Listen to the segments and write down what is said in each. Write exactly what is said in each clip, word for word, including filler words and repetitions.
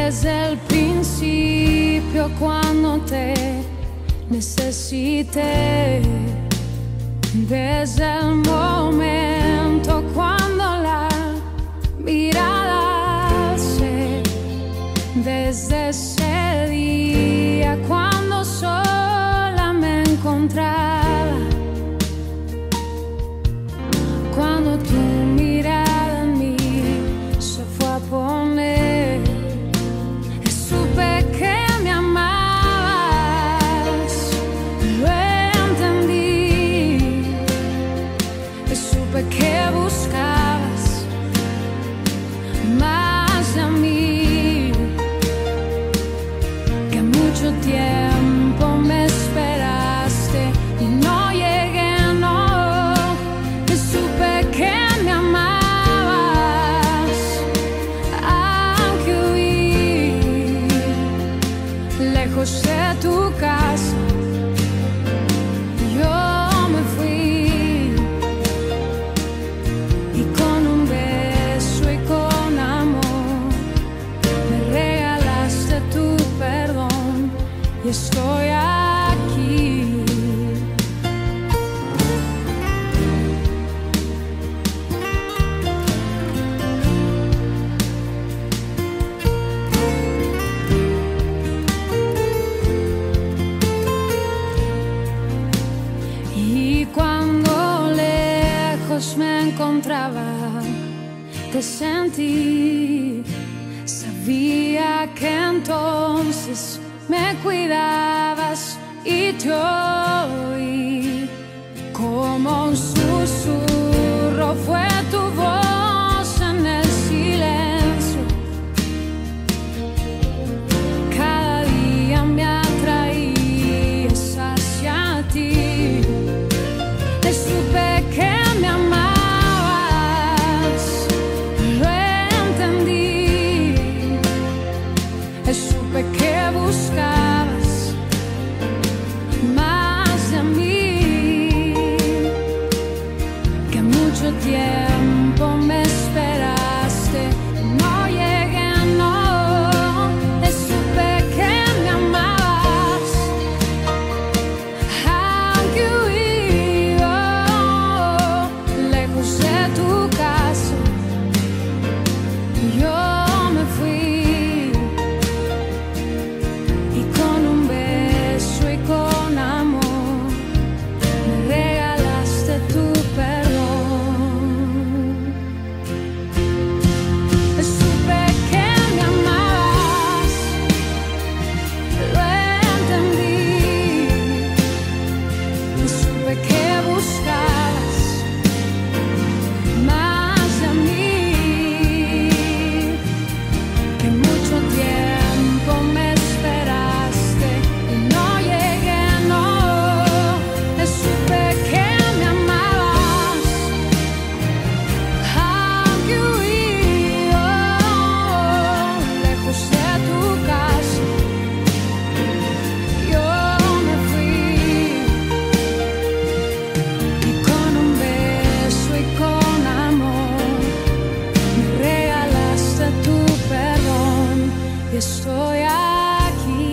desde el principio cuando te necesité, desde el momento cuando la mirada alcé, desde ese día cuando sola me encontraba, cuando tu mirada en mí se fue a poner, supe que me amabas, lo entendí, supe que buscabas más de mí, que mucho tiempo me esperaste y no llegué, no, supe que me amabas, aunque huí lejos de tu casa, yo me fui, y con un beso y con amor me regalaste tu perdón, y estoy aquí. Y cuando lejos me encontraba, te sentí, sabía que entonces me cuidabas y te oí, como un susurro fue tu voz en el silencio, cada día me atraías hacia ti, te supe que me amabas, lo entendí, supe que buscabas más de mí, que mucho tiempo me esperaste, no llegué, no, supe que me amabas, aunque huí, oh, lejos de tu casa, yo me fui, y con un beso y con amor me regalaste tu perdón. Supe que me amabas, lo entendí, supe que buscabas más de mí, que mucho tiempo me esperaste y no llegué, no, supe que me amabas, aunque huí, oh, lejos de tu casa, yo me fui, y con un beso y con amor me regalaste tu perdón, y estoy aquí.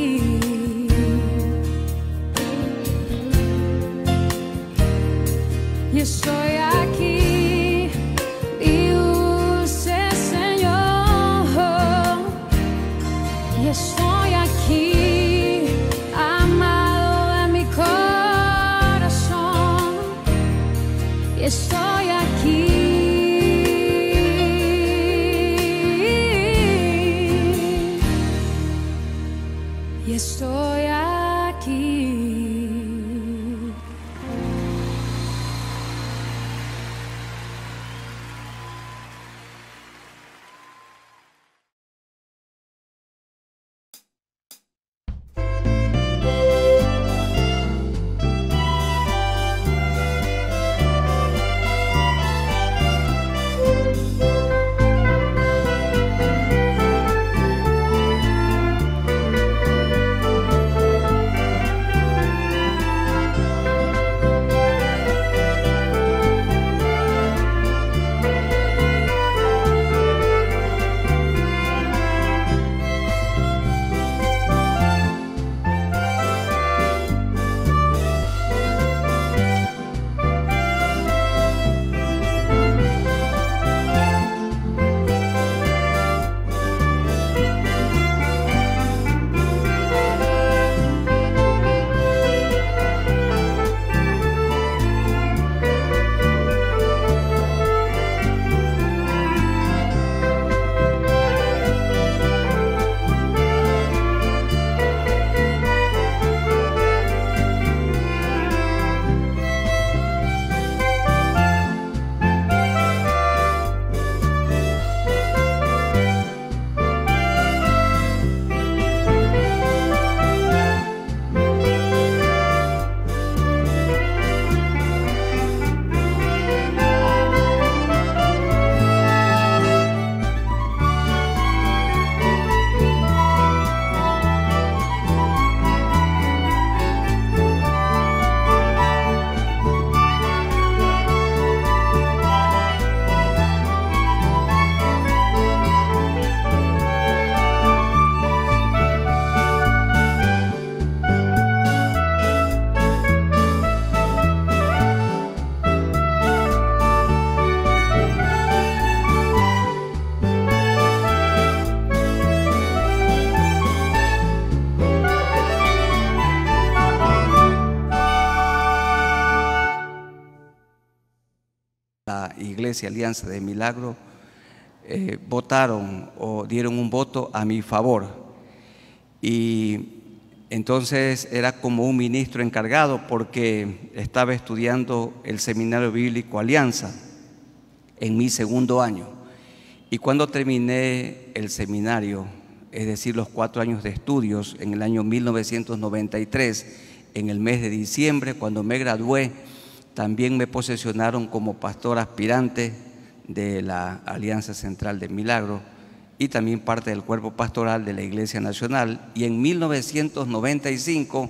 Y estoy aquí, mi dulce Señor, y estoy aquí, amado de mi corazón, y estoy aquí. Y estoy aquí. Iglesia Alianza de Milagro eh, votaron o dieron un voto a mi favor. Y entonces era como un ministro encargado porque estaba estudiando el Seminario Bíblico Alianza en mi segundo año. Y cuando terminé el seminario, es decir, los cuatro años de estudios, en el año mil novecientos noventa y tres, en el mes de diciembre, cuando me gradué, también me posesionaron como pastor aspirante de la Alianza Central de Milagro y también parte del cuerpo pastoral de la Iglesia Nacional. Y en mil novecientos noventa y cinco,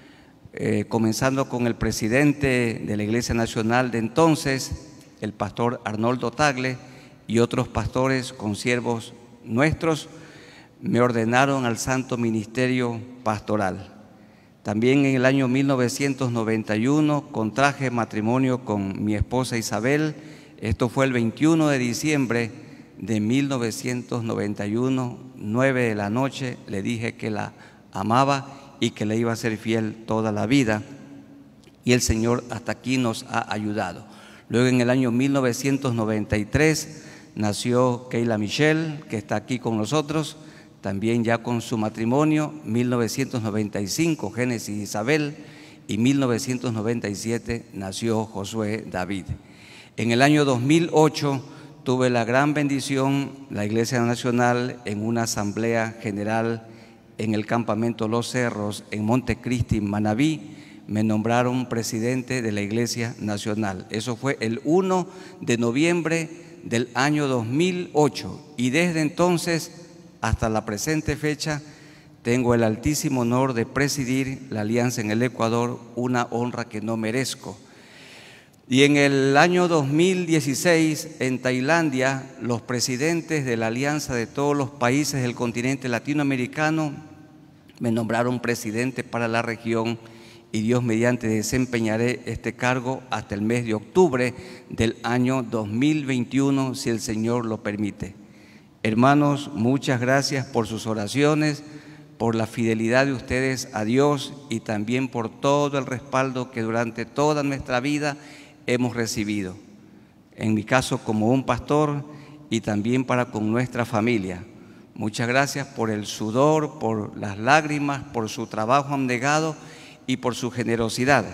eh, comenzando con el presidente de la Iglesia Nacional de entonces, el pastor Arnoldo Tagle, y otros pastores consiervos nuestros, me ordenaron al santo ministerio pastoral. También en el año mil novecientos noventa y uno contraje matrimonio con mi esposa Isabel. Esto fue el veintiuno de diciembre de mil novecientos noventa y uno, nueve de la noche. Le dije que la amaba y que le iba a ser fiel toda la vida. Y el Señor hasta aquí nos ha ayudado. Luego en el año mil novecientos noventa y tres nació Keila Michelle, que está aquí con nosotros, también ya con su matrimonio. Mil novecientos noventa y cinco, Génesis Isabel, y mil novecientos noventa y siete nació Josué David. En el año dos mil ocho tuve la gran bendición, la Iglesia Nacional, en una asamblea general en el campamento Los Cerros, en Montecristi, Manabí, me nombraron presidente de la Iglesia Nacional. Eso fue el primero de noviembre del año dos mil ocho, y desde entonces hasta la presente fecha tengo el altísimo honor de presidir la Alianza en el Ecuador, una honra que no merezco. Y en el año dos mil dieciséis, en Tailandia, los presidentes de la Alianza de todos los países del continente latinoamericano me nombraron presidente para la región, y Dios mediante desempeñaré este cargo hasta el mes de octubre del año dos mil veintiuno, si el Señor lo permite. Hermanos, muchas gracias por sus oraciones, por la fidelidad de ustedes a Dios y también por todo el respaldo que durante toda nuestra vida hemos recibido. En mi caso como un pastor y también para con nuestra familia. Muchas gracias por el sudor, por las lágrimas, por su trabajo abnegado y por su generosidad,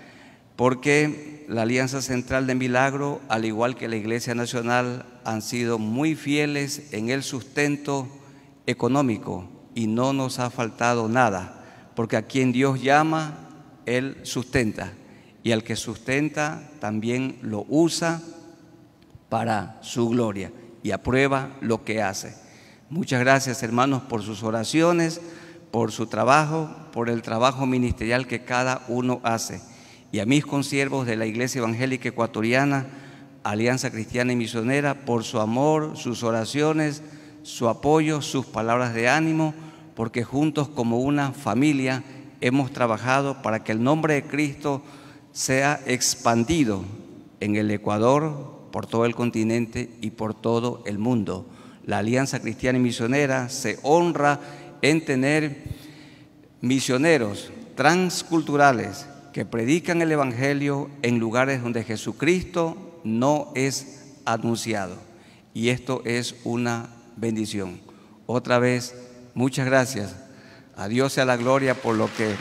porque la Alianza Central de Milagro, al igual que la Iglesia Nacional, han sido muy fieles en el sustento económico y no nos ha faltado nada, porque a quien Dios llama, Él sustenta, y al que sustenta también lo usa para su gloria y aprueba lo que hace. Muchas gracias, hermanos, por sus oraciones, por su trabajo, por el trabajo ministerial que cada uno hace. Y a mis consiervos de la Iglesia Evangélica Ecuatoriana, Alianza Cristiana y Misionera, por su amor, sus oraciones, su apoyo, sus palabras de ánimo, porque juntos como una familia hemos trabajado para que el nombre de Cristo sea expandido en el Ecuador, por todo el continente y por todo el mundo. La Alianza Cristiana y Misionera se honra en tener misioneros transculturales que predican el Evangelio en lugares donde Jesucristo no es anunciado. Y esto es una bendición. Otra vez, muchas gracias. A Dios sea la gloria por lo que...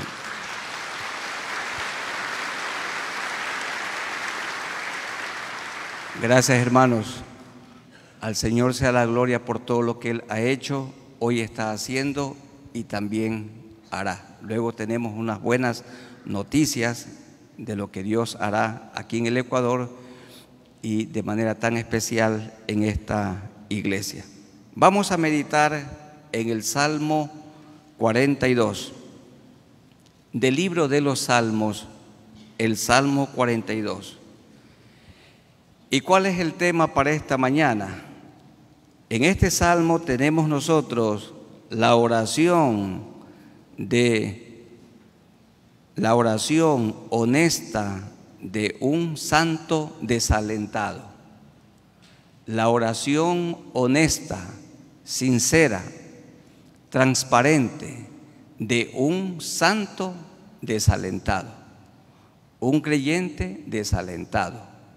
Gracias, hermanos. Al Señor sea la gloria por todo lo que Él ha hecho, hoy está haciendo y también hará. Luego tenemos unas buenas noticias de lo que Dios hará aquí en el Ecuador y de manera tan especial en esta iglesia. Vamos a meditar en el Salmo cuarenta y dos. Del libro de los Salmos, el Salmo cuarenta y dos. ¿Y cuál es el tema para esta mañana? En este salmo tenemos nosotros la oración de la oración honesta de un santo desalentado. La oración honesta, sincera, transparente de un santo desalentado, un creyente desalentado,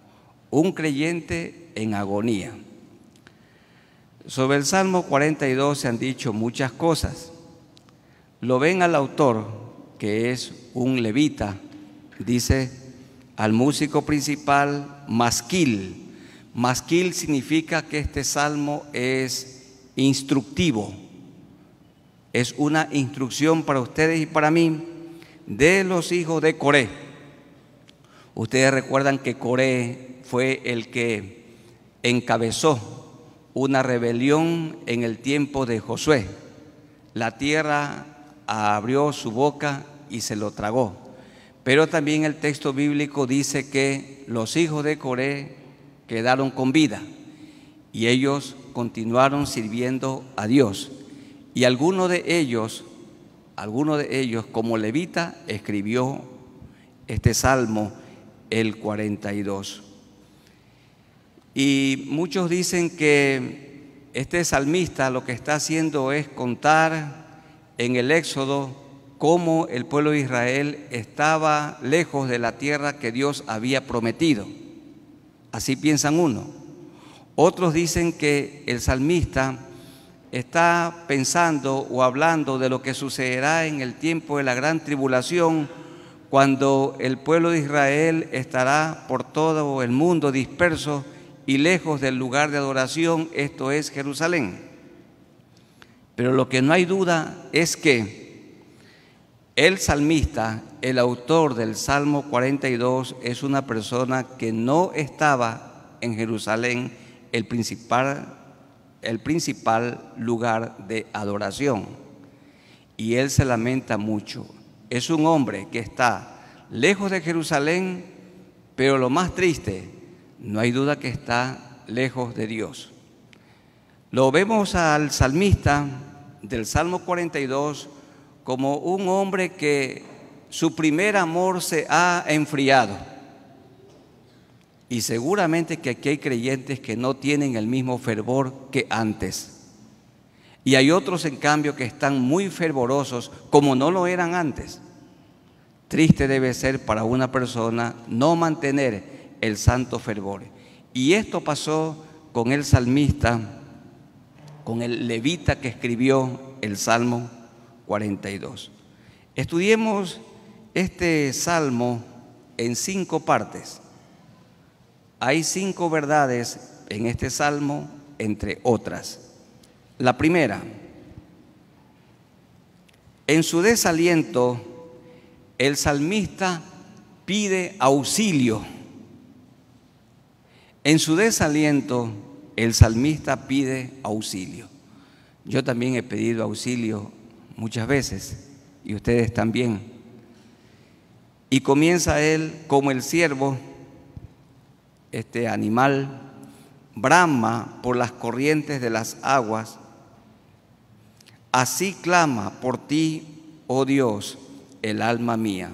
un creyente en agonía. Sobre el Salmo cuarenta y dos se han dicho muchas cosas. Lo ven al autor, que es un levita, dice al músico principal masquil. Masquil significa que este salmo es instructivo, es una instrucción para ustedes y para mí de los hijos de Coré. Ustedes recuerdan que Coré fue el que encabezó una rebelión en el tiempo de Josué. La tierra abrió su boca y se lo tragó. Pero también el texto bíblico dice que los hijos de Coré quedaron con vida y ellos continuaron sirviendo a Dios. Y alguno de ellos, alguno de ellos como levita escribió este salmo, el cuarenta y dos. Y muchos dicen que este salmista lo que está haciendo es contar en el Éxodo cómo el pueblo de Israel estaba lejos de la tierra que Dios había prometido. Así piensan uno. Otros dicen que el salmista está pensando o hablando de lo que sucederá en el tiempo de la gran tribulación, cuando el pueblo de Israel estará por todo el mundo disperso y lejos del lugar de adoración, esto es Jerusalén. Pero lo que no hay duda es que el salmista, el autor del Salmo cuarenta y dos, es una persona que no estaba en Jerusalén, el principal, el principal lugar de adoración. Y él se lamenta mucho. Es un hombre que está lejos de Jerusalén, pero lo más triste, no hay duda que está lejos de Dios. Lo vemos al salmista del Salmo cuarenta y dos como un hombre que su primer amor se ha enfriado. Y seguramente que aquí hay creyentes que no tienen el mismo fervor que antes. Y hay otros, en cambio, que están muy fervorosos como no lo eran antes. Triste debe ser para una persona no mantener el santo fervor. Y esto pasó con el salmista, con el levita que escribió el Salmo cuarenta y dos. Estudiemos este salmo en cinco partes. Hay cinco verdades en este salmo, entre otras. La primera, en su desaliento, el salmista pide auxilio. En su desaliento, el salmista pide auxilio. Yo también he pedido auxilio muchas veces, y ustedes también. Y comienza él como el ciervo, este animal, brama por las corrientes de las aguas. Así clama por ti, oh Dios, el alma mía.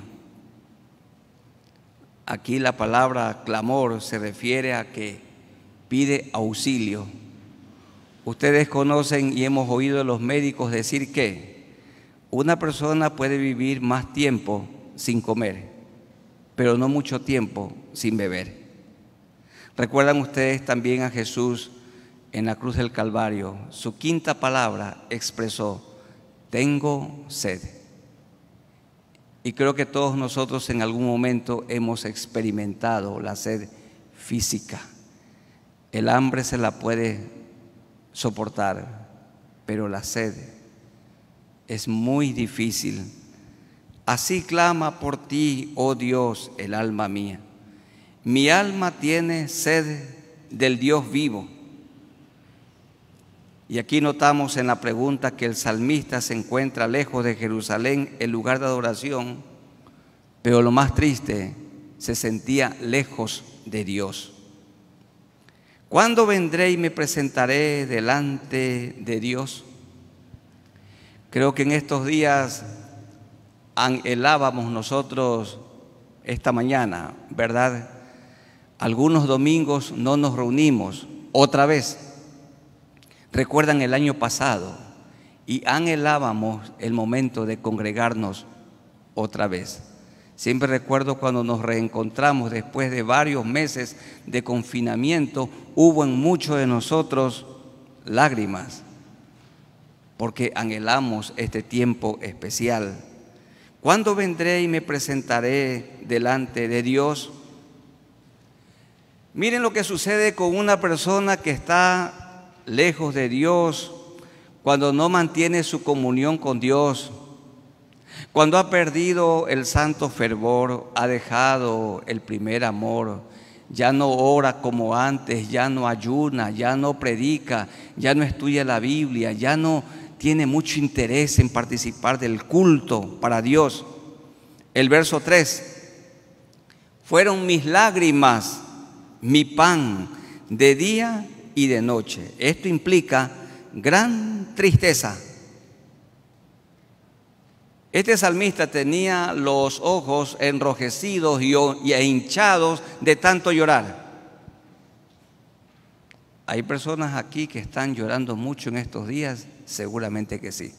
Aquí la palabra clamor se refiere a que pide auxilio. Ustedes conocen y hemos oído a los médicos decir que una persona puede vivir más tiempo sin comer, pero no mucho tiempo sin beber. ¿Recuerdan ustedes también a Jesús en la cruz del Calvario? Su quinta palabra expresó: tengo sed. Y creo que todos nosotros en algún momento hemos experimentado la sed física. El hambre se la puede soportar, pero la sed es muy difícil. Así clama por ti, oh Dios, el alma mía. Mi alma tiene sed del Dios vivo. Y aquí notamos en la pregunta que el salmista se encuentra lejos de Jerusalén, el lugar de adoración, pero lo más triste, se sentía lejos de Dios. ¿Cuándo vendré y me presentaré delante de Dios? Creo que en estos días anhelábamos nosotros esta mañana, ¿verdad? Algunos domingos no nos reunimos otra vez. Recuerdan el año pasado y anhelábamos el momento de congregarnos otra vez. Siempre recuerdo cuando nos reencontramos después de varios meses de confinamiento, hubo en muchos de nosotros lágrimas, porque anhelamos este tiempo especial. ¿Cuándo vendré y me presentaré delante de Dios? Miren lo que sucede con una persona que está lejos de Dios, cuando no mantiene su comunión con Dios, cuando ha perdido el santo fervor, ha dejado el primer amor, ya no ora como antes, ya no ayuna, ya no predica, ya no estudia la Biblia, ya no tiene mucho interés en participar del culto para Dios. El verso tres, fueron mis lágrimas, mi pan, de día y de noche. Esto implica gran tristeza. Este salmista tenía los ojos enrojecidos y hinchados de tanto llorar. ¿Hay personas aquí que están llorando mucho en estos días? Seguramente que sí.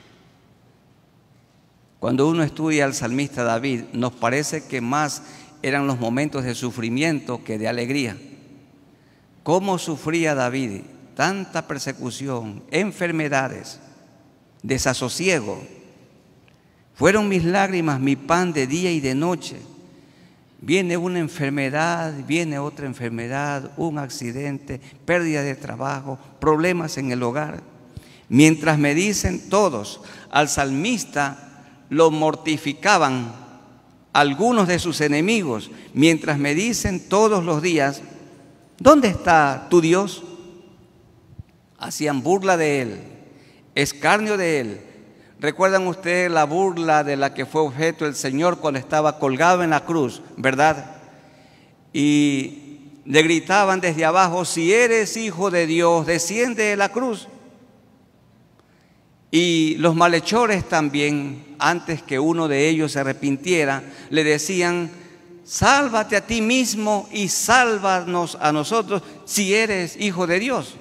Cuando uno estudia al salmista David, nos parece que más eran los momentos de sufrimiento que de alegría. ¿Cómo sufría David? Tanta persecución, enfermedades, desasosiego. Fueron mis lágrimas, mi pan de día y de noche. Viene una enfermedad, viene otra enfermedad, un accidente, pérdida de trabajo, problemas en el hogar. Mientras me dicen todos, al salmista lo mortificaban algunos de sus enemigos, mientras me dicen todos los días, ¿dónde está tu Dios? Hacían burla de él, escarnio de él. ¿Recuerdan ustedes la burla de la que fue objeto el Señor cuando estaba colgado en la cruz, verdad? Y le gritaban desde abajo, si eres hijo de Dios, desciende de la cruz. Y los malhechores también, antes que uno de ellos se arrepintiera, le decían, sálvate a ti mismo y sálvanos a nosotros si eres hijo de Dios.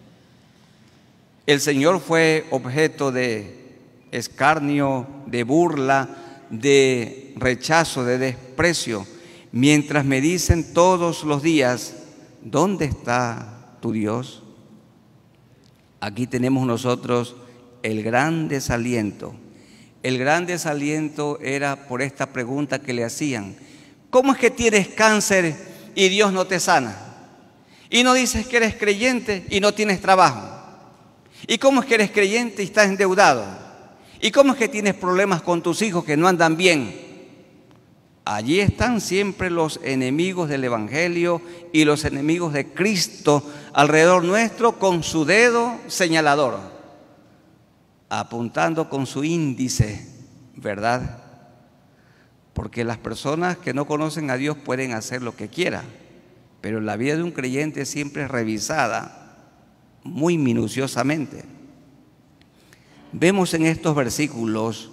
El Señor fue objeto de escarnio, de burla, de rechazo, de desprecio, mientras me dicen todos los días, ¿dónde está tu Dios? Aquí tenemos nosotros el gran desaliento. El gran desaliento era por esta pregunta que le hacían, ¿cómo es que tienes cáncer y Dios no te sana? Y no dices que eres creyente y no tienes trabajo. ¿Y cómo es que eres creyente y estás endeudado? ¿Y cómo es que tienes problemas con tus hijos que no andan bien? Allí están siempre los enemigos del Evangelio y los enemigos de Cristo alrededor nuestro con su dedo señalador, apuntando con su índice, ¿verdad? Porque las personas que no conocen a Dios pueden hacer lo que quieran, pero la vida de un creyente siempre es revisada muy minuciosamente. Vemos en estos versículos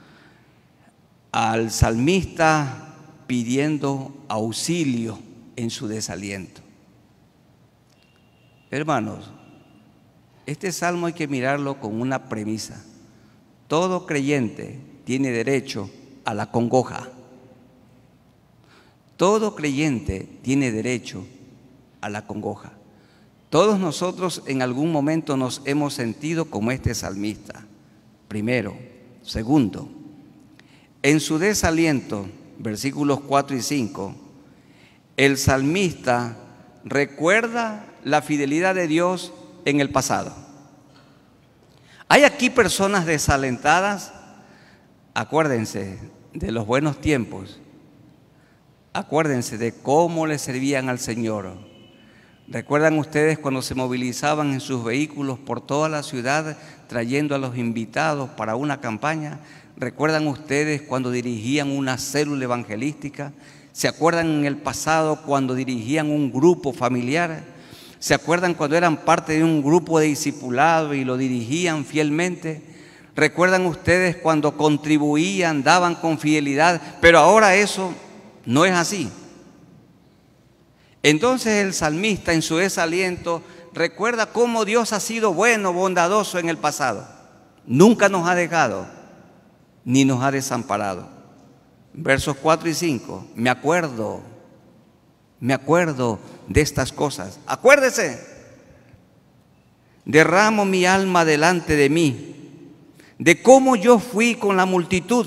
al salmista pidiendo auxilio en su desaliento. Hermanos, este salmo hay que mirarlo con una premisa. Todo creyente tiene derecho a la congoja. Todo creyente tiene derecho a la congoja. Todos nosotros en algún momento nos hemos sentido como este salmista. Primero. Segundo, en su desaliento, versículos cuatro y cinco, el salmista recuerda la fidelidad de Dios en el pasado. ¿Hay aquí personas desalentadas? Acuérdense de los buenos tiempos. Acuérdense de cómo le servían al Señor. ¿Recuerdan ustedes cuando se movilizaban en sus vehículos por toda la ciudad trayendo a los invitados para una campaña? ¿Recuerdan ustedes cuando dirigían una célula evangelística? ¿Se acuerdan en el pasado cuando dirigían un grupo familiar? ¿Se acuerdan cuando eran parte de un grupo de discipulado y lo dirigían fielmente? ¿Recuerdan ustedes cuando contribuían, daban con fidelidad? Pero ahora eso no es así. Entonces el salmista en su desaliento recuerda cómo Dios ha sido bueno, bondadoso en el pasado. Nunca nos ha dejado, ni nos ha desamparado. versos cuatro y cinco. Me acuerdo, me acuerdo de estas cosas. Acuérdese. Derramo mi alma delante de mí, de cómo yo fui con la multitud.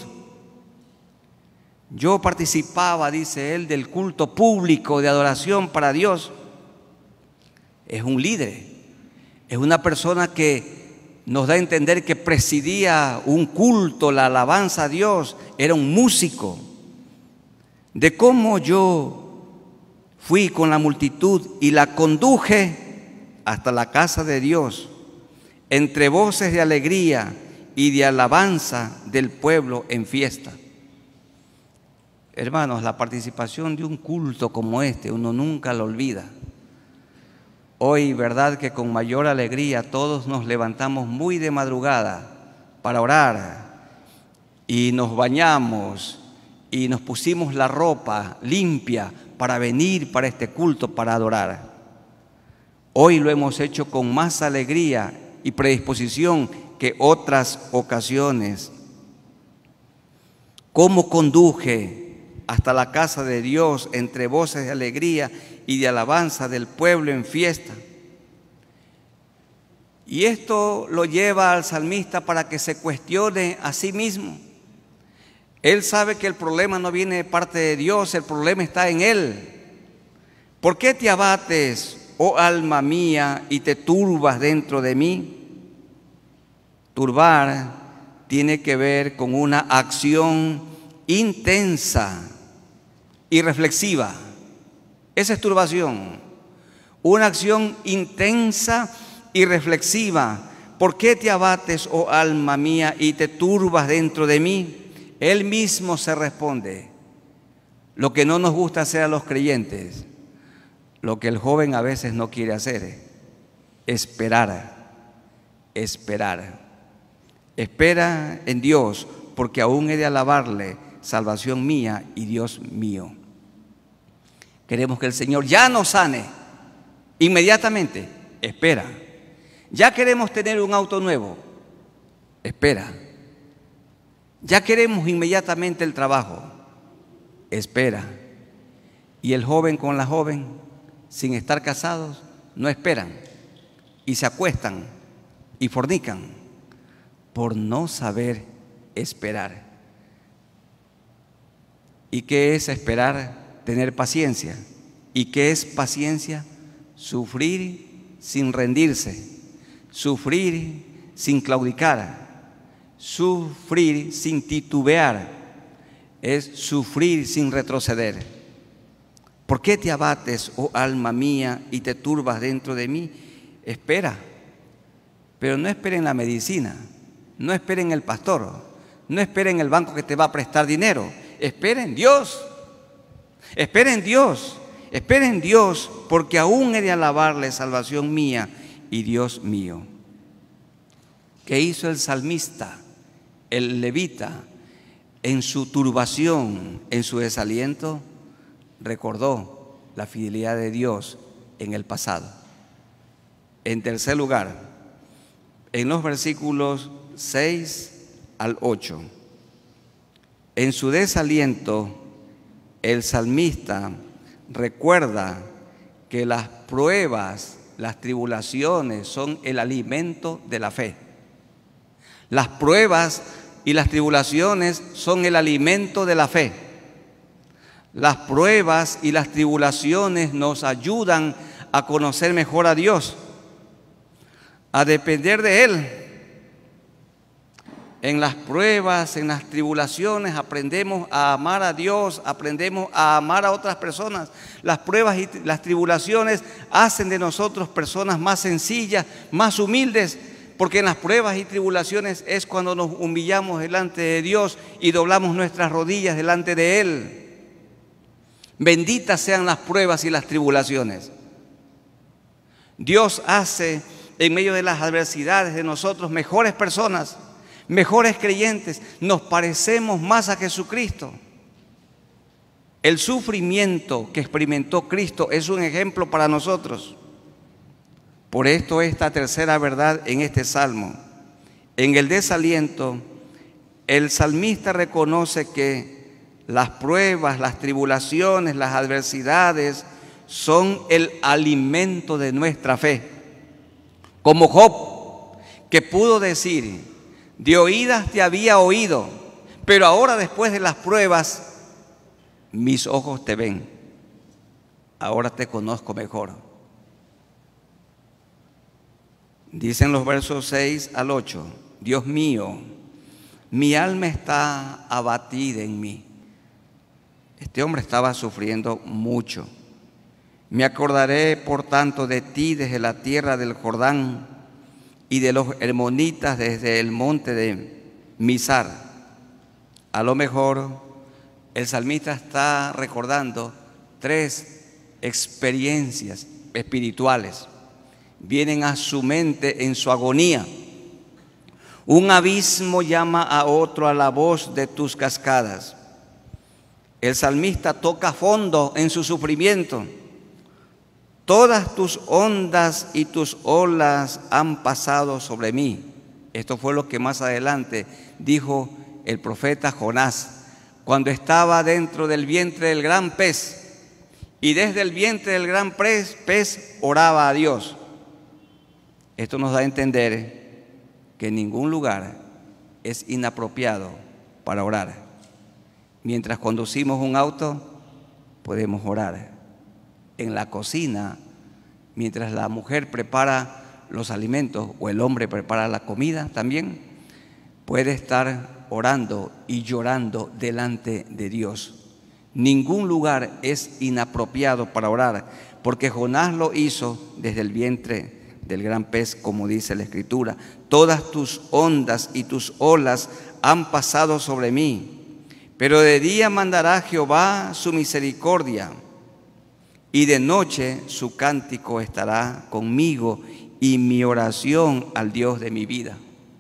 Yo participaba, dice él, del culto público de adoración para Dios. Es un líder, es una persona que nos da a entender que presidía un culto, la alabanza a Dios, era un músico. De cómo yo fui con la multitud y la conduje hasta la casa de Dios, entre voces de alegría y de alabanza del pueblo en fiesta. Hermanos, la participación de un culto como este, uno nunca lo olvida. Hoy, verdad que con mayor alegría todos nos levantamos muy de madrugada para orar y nos bañamos y nos pusimos la ropa limpia para venir para este culto, para adorar. Hoy lo hemos hecho con más alegría y predisposición que otras ocasiones. ¿Cómo conduje hasta la casa de Dios entre voces de alegría y de alabanza del pueblo en fiesta? Y esto lo lleva al salmista para que se cuestione a sí mismo. Él sabe que el problema no viene de parte de Dios, el problema está en él. ¿Por qué te abates, oh alma mía, y te turbas dentro de mí? Turbar tiene que ver con una acción intensa y reflexiva. Esa es turbación. Una acción intensa y reflexiva. ¿Por qué te abates, oh alma mía, y te turbas dentro de mí? Él mismo se responde. Lo que no nos gusta hacer a los creyentes, lo que el joven a veces no quiere hacer, esperar, esperar. Espera en Dios, porque aún he de alabarle, salvación mía y Dios mío. Queremos que el Señor ya nos sane inmediatamente. Espera. Ya queremos tener un auto nuevo. Espera. Ya queremos inmediatamente el trabajo. Espera. Y el joven con la joven, sin estar casados, no esperan y se acuestan y fornican por no saber esperar. ¿Y qué es esperar? Tener paciencia. ¿Y qué es paciencia? Sufrir sin rendirse, sufrir sin claudicar, sufrir sin titubear, es sufrir sin retroceder. ¿Por qué te abates, oh alma mía, y te turbas dentro de mí? Espera, pero no espera en la medicina, no espera en el pastor, no espera en el banco que te va a prestar dinero, espera en Dios, espera en Dios, espera en Dios, porque aún he de alabarle, salvación mía y Dios mío. ¿Qué hizo el salmista, el levita, en su turbación, en su desaliento? Recordó la fidelidad de Dios en el pasado. En tercer lugar, en los versículos seis al ocho, en su desaliento, el salmista recuerda que las pruebas, las tribulaciones son el alimento de la fe. Las pruebas y las tribulaciones son el alimento de la fe. Las pruebas y las tribulaciones nos ayudan a conocer mejor a Dios, a depender de Él. En las pruebas, en las tribulaciones, aprendemos a amar a Dios, aprendemos a amar a otras personas. Las pruebas y las tribulaciones hacen de nosotros personas más sencillas, más humildes, porque en las pruebas y tribulaciones es cuando nos humillamos delante de Dios y doblamos nuestras rodillas delante de Él. Benditas sean las pruebas y las tribulaciones. Dios hace en medio de las adversidades de nosotros mejores personas, mejores creyentes, nos parecemos más a Jesucristo. El sufrimiento que experimentó Cristo es un ejemplo para nosotros. Por esto esta tercera verdad en este salmo. En el desaliento, el salmista reconoce que las pruebas, las tribulaciones, las adversidades son el alimento de nuestra fe. Como Job, que pudo decir: de oídas te había oído, pero ahora después de las pruebas, mis ojos te ven. Ahora te conozco mejor. Dicen los versos seis al ocho: Dios mío, mi alma está abatida en mí. Este hombre estaba sufriendo mucho. Me acordaré, por tanto, de ti desde la tierra del Jordán y de los hermonitas desde el monte de Mizar. A lo mejor el salmista está recordando tres experiencias espirituales. Vienen a su mente en su agonía. Un abismo llama a otro a la voz de tus cascadas. El salmista toca fondo en su sufrimiento. Todas tus ondas y tus olas han pasado sobre mí. Esto fue lo que más adelante dijo el profeta Jonás, cuando estaba dentro del vientre del gran pez, y desde el vientre del gran pez, pez oraba a Dios. Esto nos da a entender que en ningún lugar es inapropiado para orar. Mientras conducimos un auto, podemos orar. En la cocina, mientras la mujer prepara los alimentos o el hombre prepara la comida, también puede estar orando y llorando delante de Dios. Ningún lugar es inapropiado para orar, porque Jonás lo hizo desde el vientre del gran pez, como dice la Escritura. Todas tus ondas y tus olas han pasado sobre mí, pero de día mandará Jehová su misericordia, y de noche su cántico estará conmigo, y mi oración al Dios de mi vida.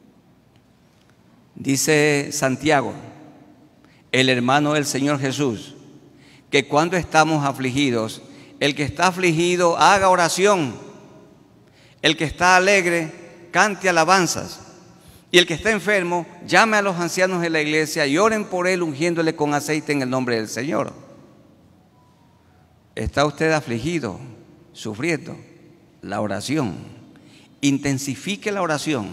Dice Santiago, el hermano del Señor Jesús, que cuando estamos afligidos, el que está afligido haga oración, el que está alegre cante alabanzas, y el que está enfermo llame a los ancianos de la iglesia y oren por él, ungiéndole con aceite en el nombre del Señor. ¿Está usted afligido, sufriendo? La oración. Intensifique la oración.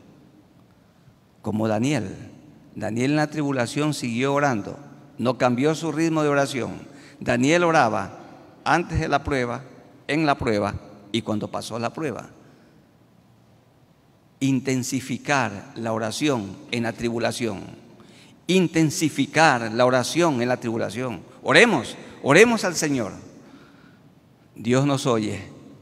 Como Daniel. Daniel en la tribulación siguió orando. No cambió su ritmo de oración. Daniel oraba antes de la prueba, en la prueba y cuando pasó la prueba. Intensificar la oración en la tribulación. Intensificar la oración en la tribulación. Oremos, oremos al Señor. Dios nos oye.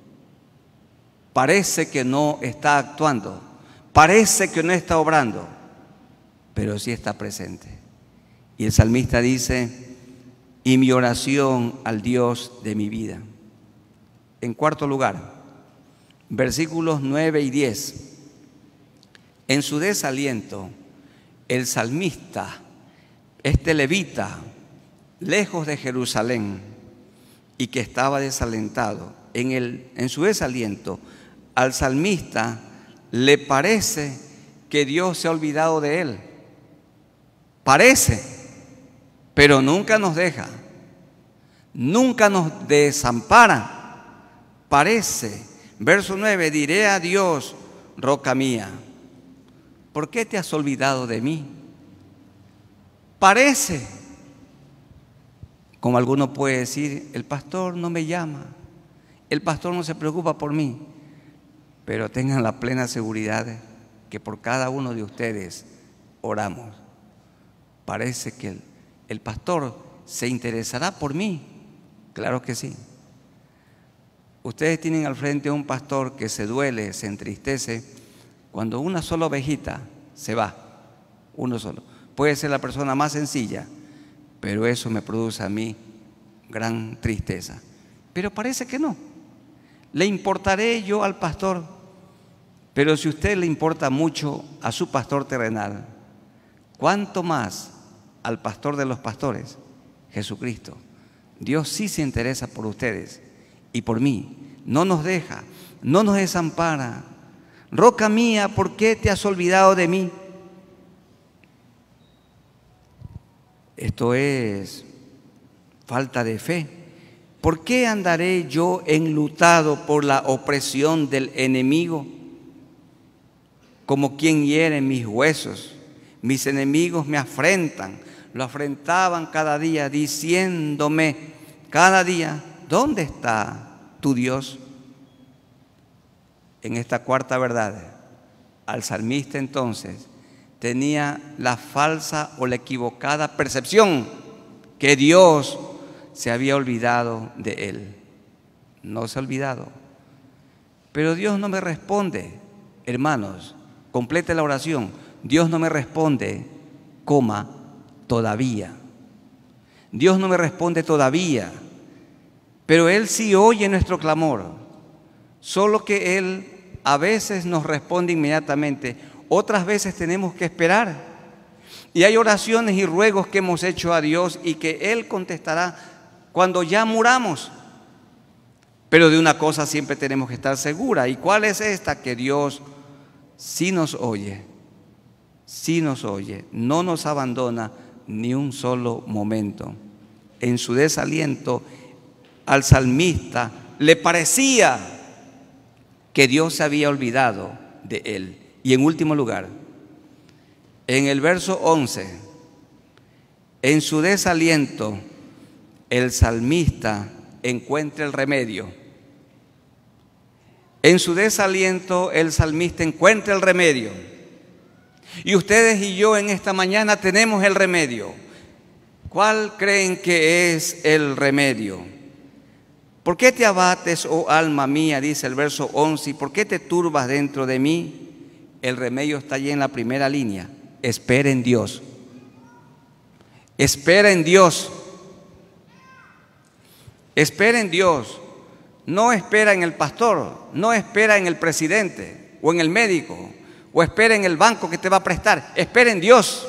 Parece que no está actuando, parece que no está obrando, pero sí está presente. Y el salmista dice: y mi oración al Dios de mi vida. En cuarto lugar, versículos nueve y diez. En su desaliento, el salmista, este levita, lejos de Jerusalén y que estaba desalentado, en, el, en su desaliento, al salmista le parece que Dios se ha olvidado de él. Parece, pero nunca nos deja, nunca nos desampara. Parece. Verso nueve, diré a Dios, roca mía, ¿por qué te has olvidado de mí? Parece, como alguno puede decir, el pastor no me llama, el pastor no se preocupa por mí, pero tengan la plena seguridad que por cada uno de ustedes oramos. Parece que el, el pastor se interesará por mí, claro que sí. Ustedes tienen al frente a un pastor que se duele, se entristece cuando una sola ovejita se va, uno solo. Puede ser la persona más sencilla, pero eso me produce a mí gran tristeza. Pero parece que no. Le importaré yo al pastor, pero si a usted le importa mucho a su pastor terrenal, ¿cuánto más al pastor de los pastores, Jesucristo? Dios sí se interesa por ustedes y por mí. No nos deja, no nos desampara. Roca mía, ¿por qué te has olvidado de mí? Esto es falta de fe. ¿Por qué andaré yo enlutado por la opresión del enemigo? Como quien hiere mis huesos. Mis enemigos me afrentan. Lo afrentaban cada día, diciéndome cada día, ¿dónde está tu Dios? En esta cuarta verdad, al salmista entonces tenía la falsa o la equivocada percepción que Dios se había olvidado de él. No se ha olvidado. Pero Dios no me responde, hermanos, complete la oración. Dios no me responde, coma, todavía. Dios no me responde todavía, pero Él sí oye nuestro clamor. Solo que Él a veces nos responde inmediatamente, otras veces tenemos que esperar. Y hay oraciones y ruegos que hemos hecho a Dios y que Él contestará cuando ya muramos. Pero de una cosa siempre tenemos que estar segura. ¿Y cuál es esta? Que Dios sí nos oye, sí nos oye, no nos abandona ni un solo momento. En su desaliento, al salmista le parecía que Dios se había olvidado de él. Y en último lugar, en el verso once, en su desaliento, el salmista encuentra el remedio. En su desaliento, el salmista encuentra el remedio. Y ustedes y yo en esta mañana tenemos el remedio. ¿Cuál creen que es el remedio? ¿Por qué te abates, oh alma mía? Dice el verso once. ¿Y por qué te turbas dentro de mí? El remedio está allí en la primera línea. Espera en Dios. Espera en Dios. Espera en Dios. No espera en el pastor, no espera en el presidente o en el médico o espera en el banco que te va a prestar. Espera en Dios.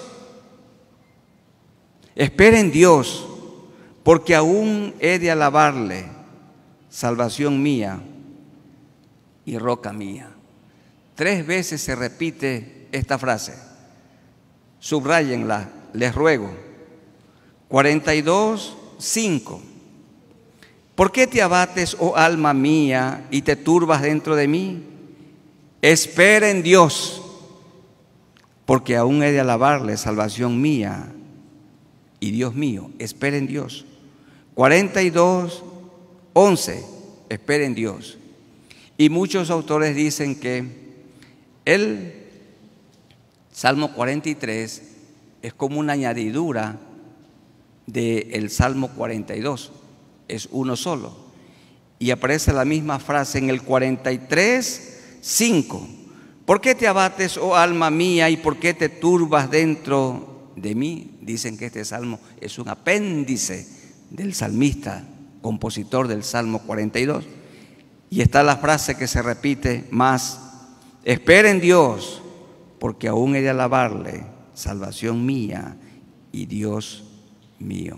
Espera en Dios, porque aún he de alabarle, salvación mía y roca mía. Tres veces se repite esta frase. Subráyenla, les ruego. cuarenta y dos, cinco. ¿Por qué te abates, oh alma mía, y te turbas dentro de mí? Espera en Dios, porque aún he de alabarle, salvación mía y Dios mío. Espera en Dios. cuarenta y dos, once. Espera en Dios. Y muchos autores dicen que el Salmo cuarenta y tres es como una añadidura del Salmo cuarenta y dos. Es uno solo. Y aparece la misma frase en el cuarenta y tres, cinco. ¿Por qué te abates, oh alma mía, y por qué te turbas dentro de mí? Dicen que este salmo es un apéndice del salmista, compositor del Salmo cuarenta y dos. Y está la frase que se repite más: espera en Dios, porque aún he de alabarle, salvación mía y Dios mío.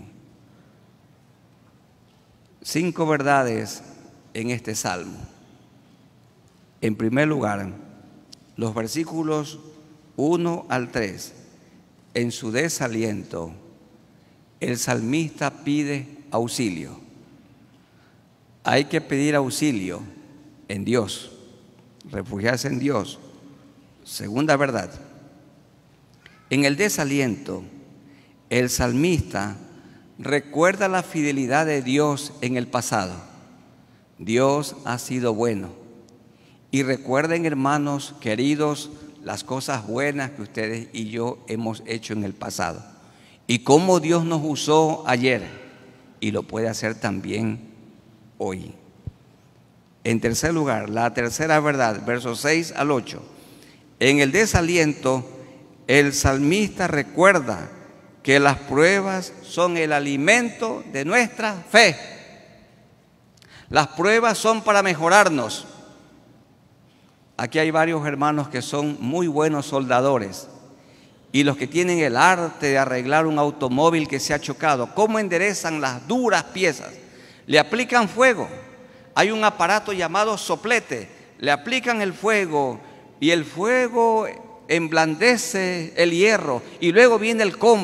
Cinco verdades en este salmo. En primer lugar, los versículos uno al tres. En su desaliento, el salmista pide auxilio. Hay que pedir auxilio en Dios, refugiarse en Dios. Segunda verdad, en el desaliento, el salmista recuerda la fidelidad de Dios en el pasado. Dios ha sido bueno. Y recuerden, hermanos queridos, las cosas buenas que ustedes y yo hemos hecho en el pasado. Y cómo Dios nos usó ayer y lo puede hacer también hoy. En tercer lugar, la tercera verdad, versos seis al ocho. En el desaliento, el salmista recuerda que las pruebas son el alimento de nuestra fe. Las pruebas son para mejorarnos. Aquí hay varios hermanos que son muy buenos soldadores y los que tienen el arte de arreglar un automóvil que se ha chocado. ¿Cómo enderezan las duras piezas? Le aplican fuego. Hay un aparato llamado soplete. Le aplican el fuego y el fuego emblandece el hierro y luego viene el combo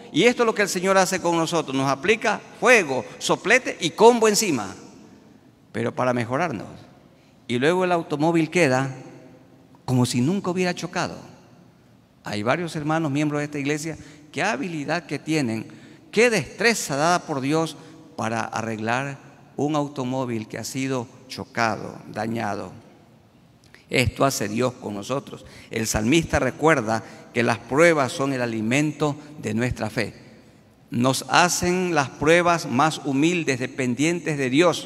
Y esto es lo que el Señor hace con nosotros. Nos aplica fuego, soplete y combo encima, pero para mejorarnos. Y luego el automóvil queda como si nunca hubiera chocado. Hay varios hermanos, miembros de esta iglesia, qué habilidad que tienen, qué destreza dada por Dios para arreglar un automóvil que ha sido chocado, dañado. Esto hace Dios con nosotros. El salmista recuerda que las pruebas son el alimento de nuestra fe. Nos hacen las pruebas más humildes, dependientes de Dios.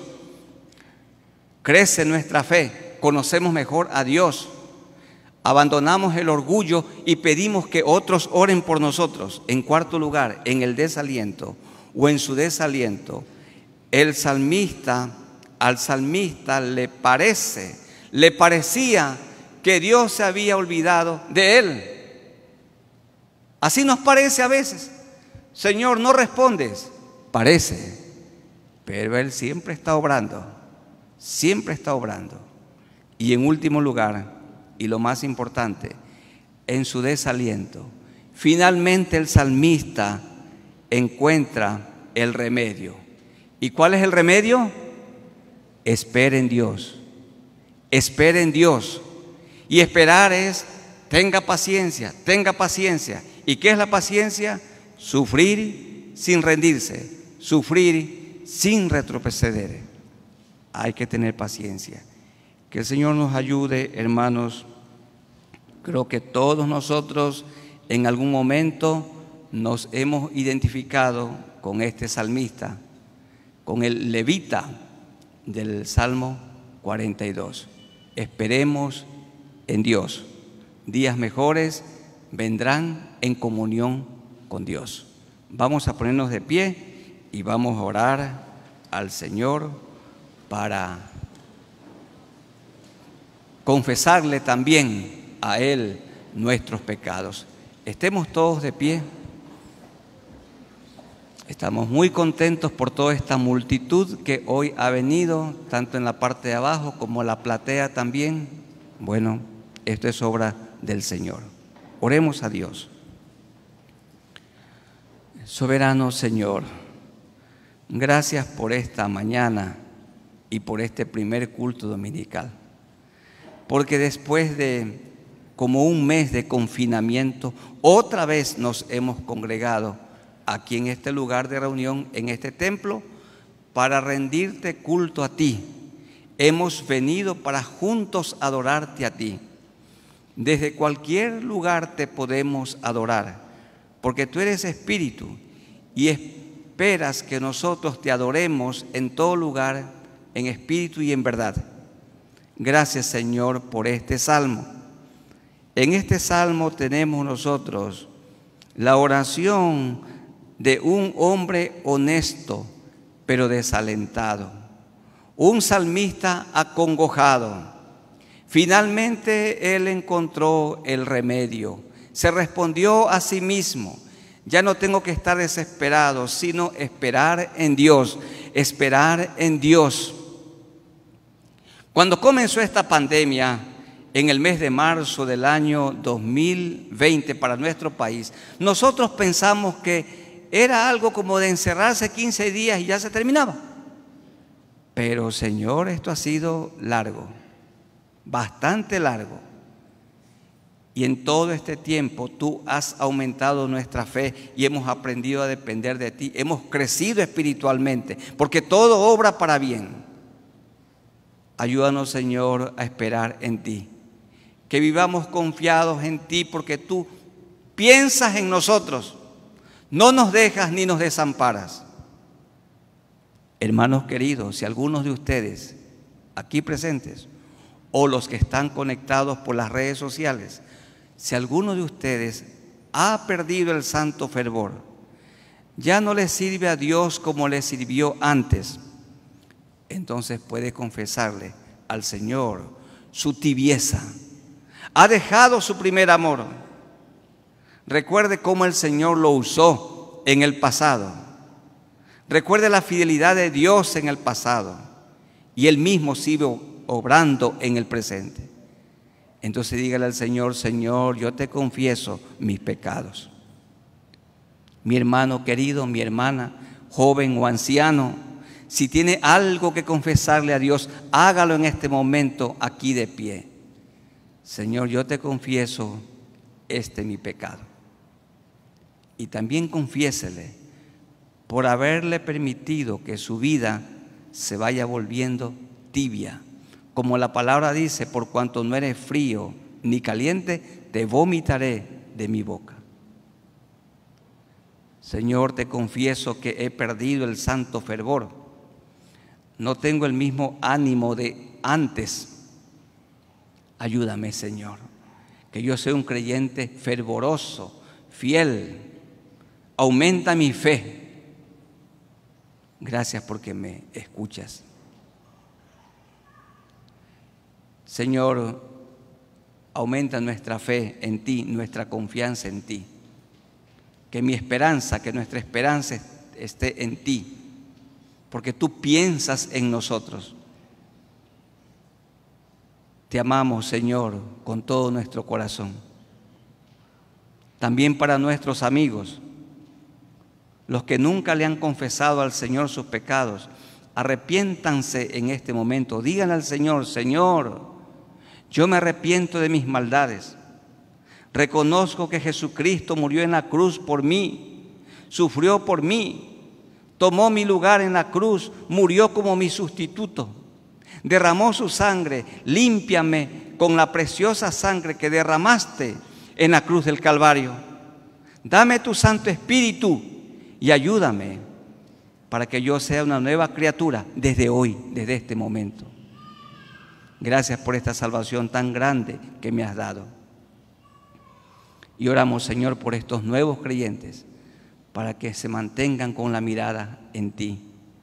Crece nuestra fe, conocemos mejor a Dios. Abandonamos el orgullo y pedimos que otros oren por nosotros. En cuarto lugar, en el desaliento o en su desaliento, el salmista, al salmista le parece, le parecía que Dios se había olvidado de él. Así nos parece a veces. Señor, no respondes. Parece, pero Él siempre está obrando, siempre está obrando. Y en último lugar, y lo más importante, en su desaliento, finalmente el salmista encuentra el remedio. ¿Y cuál es el remedio? Espera en Dios, espera en Dios. Y esperar es, tenga paciencia, tenga paciencia. ¿Y qué es la paciencia? Sufrir sin rendirse, sufrir sin retroceder. Hay que tener paciencia. Que el Señor nos ayude, hermanos. Creo que todos nosotros en algún momento nos hemos identificado con este salmista, con el levita del Salmo cuarenta y dos. Esperemos en Dios. Días mejores vendrán en comunión con Dios. Vamos a ponernos de pie y vamos a orar al Señor para confesarle también a Él nuestros pecados. Estemos todos de pie. Estamos muy contentos por toda esta multitud que hoy ha venido, tanto en la parte de abajo como en la platea también. Bueno, esto es obra del Señor. Oremos a Dios. Soberano Señor, gracias por esta mañana y por este primer culto dominical. Porque después de como un mes de confinamiento, otra vez nos hemos congregado aquí en este lugar de reunión, en este templo, para rendirte culto a ti. Hemos venido para juntos adorarte a ti. Desde cualquier lugar te podemos adorar, porque tú eres espíritu y esperas que nosotros te adoremos en todo lugar, en espíritu y en verdad. Gracias, Señor, por este salmo. En este salmo tenemos nosotros la oración de un hombre honesto, pero desalentado. Un salmista acongojado. Finalmente él encontró el remedio. Se respondió a sí mismo: ya no tengo que estar desesperado, sino esperar en Dios, esperar en Dios. Cuando comenzó esta pandemia, en el mes de marzo del año dos mil veinte para nuestro país, nosotros pensamos que era algo como de encerrarse quince días y ya se terminaba. Pero, Señor, esto ha sido largo, bastante largo. Y en todo este tiempo tú has aumentado nuestra fe y hemos aprendido a depender de ti. Hemos crecido espiritualmente, porque todo obra para bien. Ayúdanos, Señor, a esperar en ti. Que vivamos confiados en ti, porque tú piensas en nosotros. No nos dejas ni nos desamparas. Hermanos queridos, si algunos de ustedes aquí presentes o los que están conectados por las redes sociales, si alguno de ustedes ha perdido el santo fervor, ya no le sirve a Dios como le sirvió antes, entonces puede confesarle al Señor su tibieza. Ha dejado su primer amor. Recuerde cómo el Señor lo usó en el pasado. Recuerde la fidelidad de Dios en el pasado. Y Él mismo sigue obrando en el presente. Entonces dígale al Señor: Señor, yo te confieso mis pecados. Mi hermano querido, mi hermana, joven o anciano, si tiene algo que confesarle a Dios, hágalo en este momento aquí de pie. Señor, yo te confieso este mi pecado. Y también confiésele por haberle permitido que su vida se vaya volviendo tibia. Como la palabra dice, por cuanto no eres frío ni caliente, te vomitaré de mi boca. Señor, te confieso que he perdido el santo fervor. No tengo el mismo ánimo de antes. Ayúdame, Señor, que yo sea un creyente fervoroso, fiel. Aumenta mi fe. Gracias porque me escuchas. Señor, aumenta nuestra fe en ti, nuestra confianza en ti. Que mi esperanza, que nuestra esperanza esté en ti, porque tú piensas en nosotros. Te amamos, Señor, con todo nuestro corazón. También para nuestros amigos, los que nunca le han confesado al Señor sus pecados, arrepiéntanse en este momento. Díganle al Señor: Señor, yo me arrepiento de mis maldades. Reconozco que Jesucristo murió en la cruz por mí, sufrió por mí, tomó mi lugar en la cruz, murió como mi sustituto, derramó su sangre. Límpiame con la preciosa sangre que derramaste en la cruz del Calvario. Dame tu Santo Espíritu y ayúdame para que yo sea una nueva criatura desde hoy, desde este momento. Gracias por esta salvación tan grande que me has dado. Y oramos, Señor, por estos nuevos creyentes, para que se mantengan con la mirada en ti.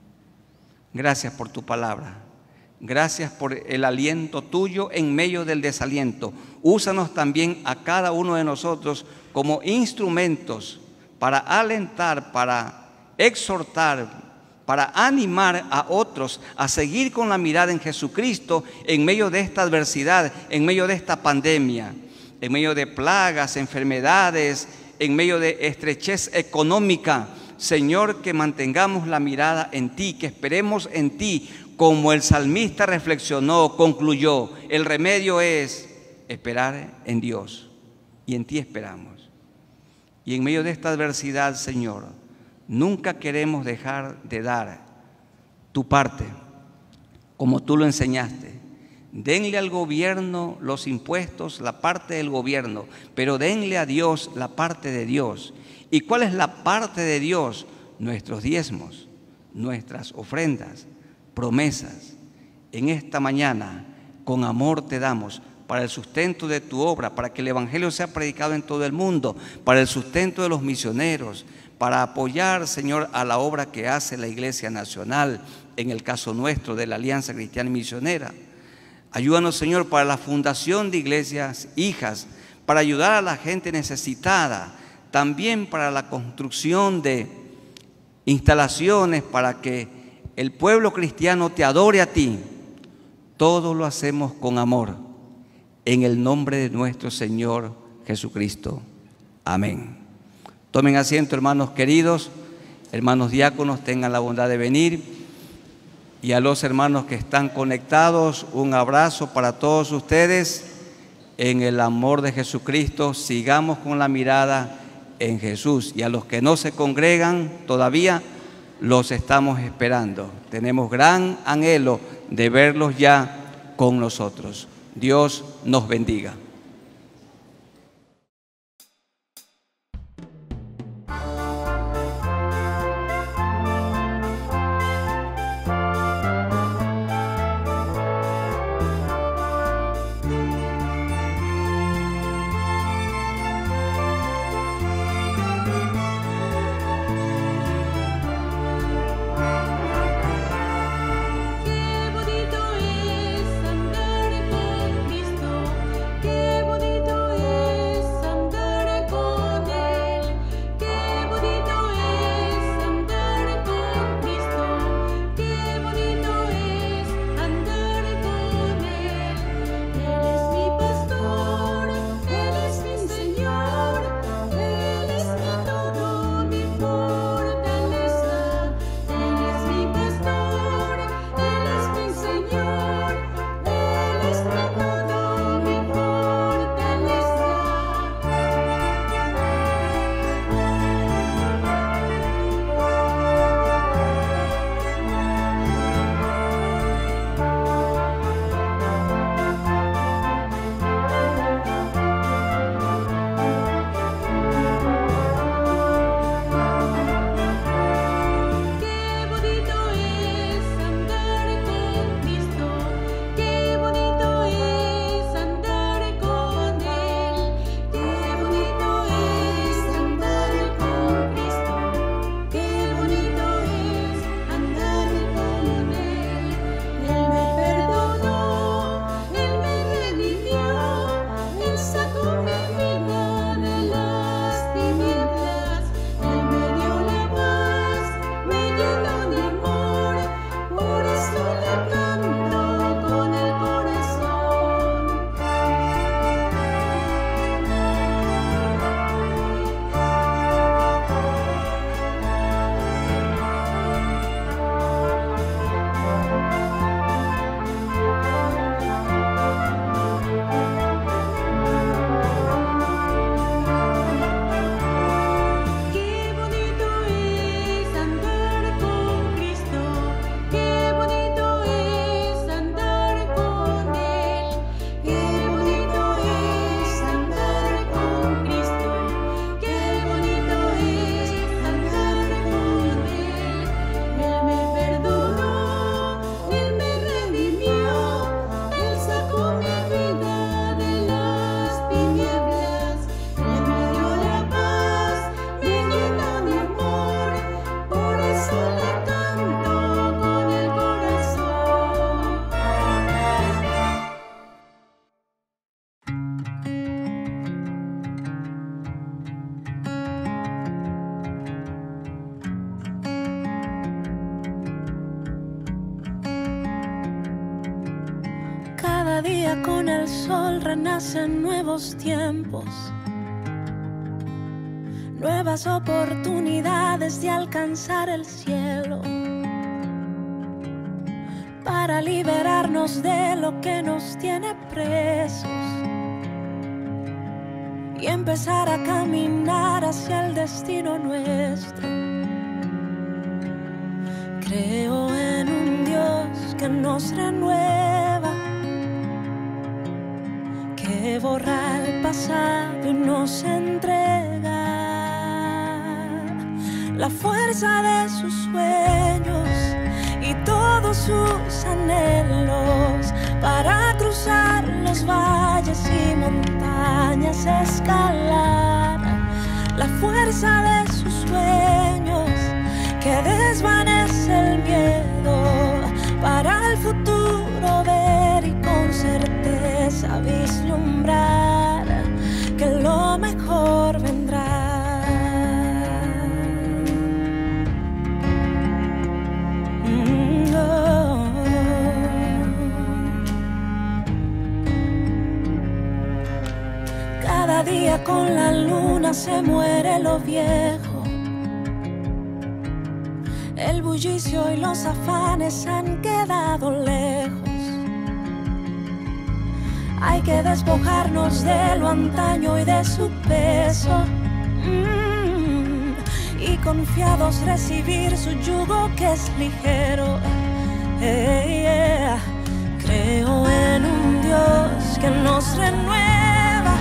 Gracias por tu palabra. Gracias por el aliento tuyo en medio del desaliento. Úsanos también a cada uno de nosotros como instrumentos para alentar, para exhortar, para animar a otros a seguir con la mirada en Jesucristo en medio de esta adversidad, en medio de esta pandemia, en medio de plagas, enfermedades, en medio de estrechez económica. Señor, que mantengamos la mirada en ti, que esperemos en ti, como el salmista reflexionó, concluyó. El remedio es esperar en Dios, y en ti esperamos. Y en medio de esta adversidad, Señor, nunca queremos dejar de dar tu parte, como tú lo enseñaste. Denle al gobierno los impuestos, la parte del gobierno, pero denle a Dios la parte de Dios. ¿Y cuál es la parte de Dios? Nuestros diezmos, nuestras ofrendas, promesas. En esta mañana, con amor te damos para el sustento de tu obra, para que el Evangelio sea predicado en todo el mundo, para el sustento de los misioneros, para apoyar, Señor, a la obra que hace la Iglesia Nacional, en el caso nuestro de la Alianza Cristiana y Misionera. Ayúdanos, Señor, para la fundación de iglesias hijas, para ayudar a la gente necesitada, también para la construcción de instalaciones para que el pueblo cristiano te adore a ti. Todo lo hacemos con amor, en el nombre de nuestro Señor Jesucristo. Amén. Tomen asiento, hermanos queridos, hermanos diáconos, tengan la bondad de venir. Y a los hermanos que están conectados, un abrazo para todos ustedes. En el amor de Jesucristo, sigamos con la mirada en Jesús. Y a los que no se congregan todavía, los estamos esperando. Tenemos gran anhelo de verlos ya con nosotros. Dios nos bendiga. Qué bonito es andar con Cristo, qué Cada día con el sol renacen nuevos tiempos, nuevas oportunidades de alcanzar el cielo, para liberarnos de lo que nos tiene presos y empezar a caminar hacia el destino nuestro. Creo en un Dios que nos renueva, que borra el pasado y nos entrega la fuerza de sus sueños y todos sus anhelos, para cruzar los valles y montañas, escalar la fuerza de sus sueños, que desvanece el miedo, para el futuro ver y con certeza vislumbrar que lo mejor vendrá. Mm, oh. Cada día con la luna se muere lo viejo, el bullicio y los afanes han quedado lejos. Hay que despojarnos de lo antaño y de su peso, mm, y confiados recibir su yugo que es ligero. Hey, yeah. Creo en un Dios que nos renueva,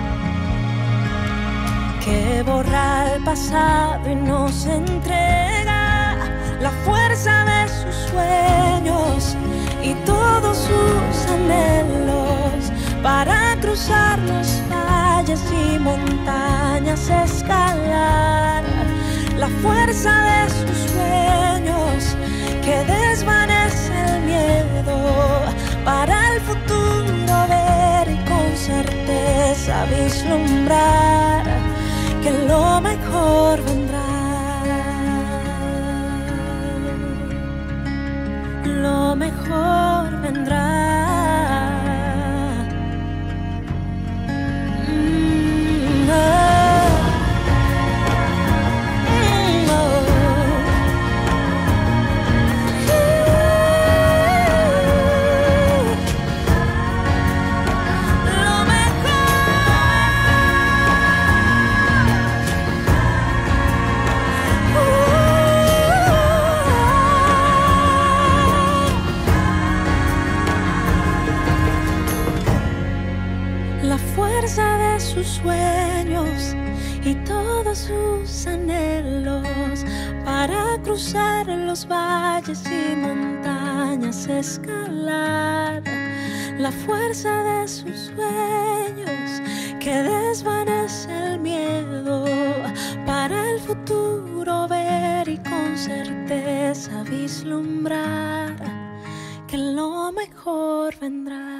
que borra el pasado y nos entrega la fuerza de sus sueños y todos sus anhelos, para cruzar los valles y montañas, escalar la fuerza de sus sueños, que desvanece el miedo, para el futuro ver y con certeza vislumbrar que lo mejor vendrá. Lo mejor vendrá. Mm, oh. Mm, oh. Lo mejor. La fuerza de sus sueños y todos sus anhelos, para cruzar los valles y montañas, escalar la fuerza de sus sueños, que desvanece el miedo, para el futuro ver y con certeza vislumbrar que lo mejor vendrá.